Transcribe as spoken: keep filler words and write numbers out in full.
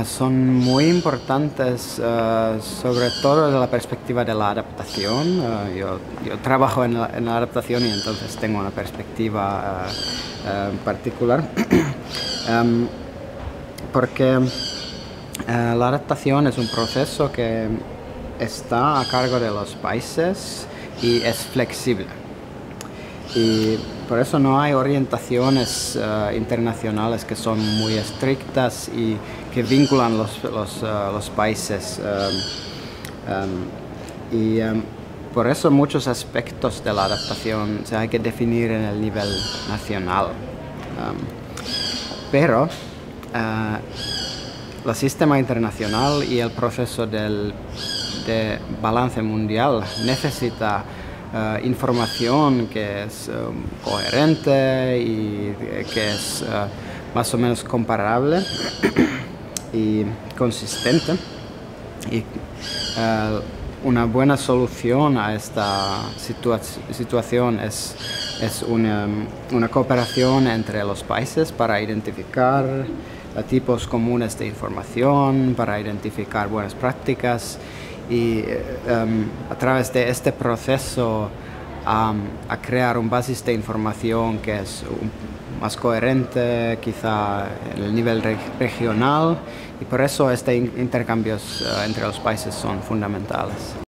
Son muy importantes, uh, sobre todo desde la perspectiva de la adaptación. Uh, yo, yo trabajo en la, en la adaptación y entonces tengo una perspectiva uh, uh, particular. um, porque uh, la adaptación es un proceso que está a cargo de los países y es flexible. Y por eso no hay orientaciones uh, internacionales que son muy estrictas y que vinculan los, los, uh, los países. Um, um, y um, por eso muchos aspectos de la adaptación se hay que definir en el nivel nacional. Um, pero uh, el sistema internacional y el proceso del, de balance mundial necesita Uh, información que es um, coherente y que es uh, más o menos comparable y consistente. Y uh, una buena solución a esta situa situación es, es una, una cooperación entre los países para identificar uh, tipos comunes de información, para identificar buenas prácticas. Y um, a través de este proceso um, a crear un basis de información que es un, más coherente quizá en el nivel re regional, y por eso estos intercambios uh, entre los países son fundamentales.